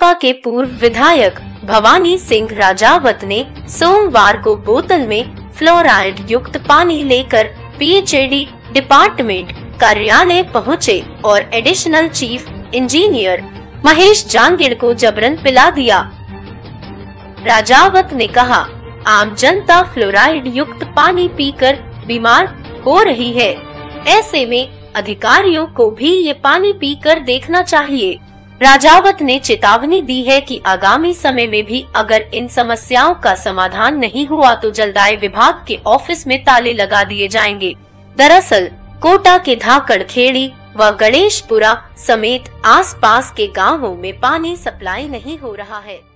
भाजपा के पूर्व विधायक भवानी सिंह राजावत ने सोमवार को बोतल में फ्लोराइड युक्त पानी लेकर पीएचईडी डिपार्टमेंट कार्यालय पहुंचे और additional chief engineer Mahesh Jangid को जबरन पिला दिया। राजावत ने कहा, आम जनता फ्लोराइड युक्त पानी पीकर बीमार हो रही है, ऐसे में अधिकारियों को भी ये पानी पीकर देखना चाहिए। राजावत ने चेतावनी दी है कि आगामी समय में भी अगर इन समस्याओं का समाधान नहीं हुआ तो जलदाय विभाग के ऑफिस में ताले लगा दिए जाएंगे। दरअसल कोटा के धाकड़ खेड़ी व गणेशपुरा समेत आसपास के गांवों में पानी सप्लाई नहीं हो रहा है।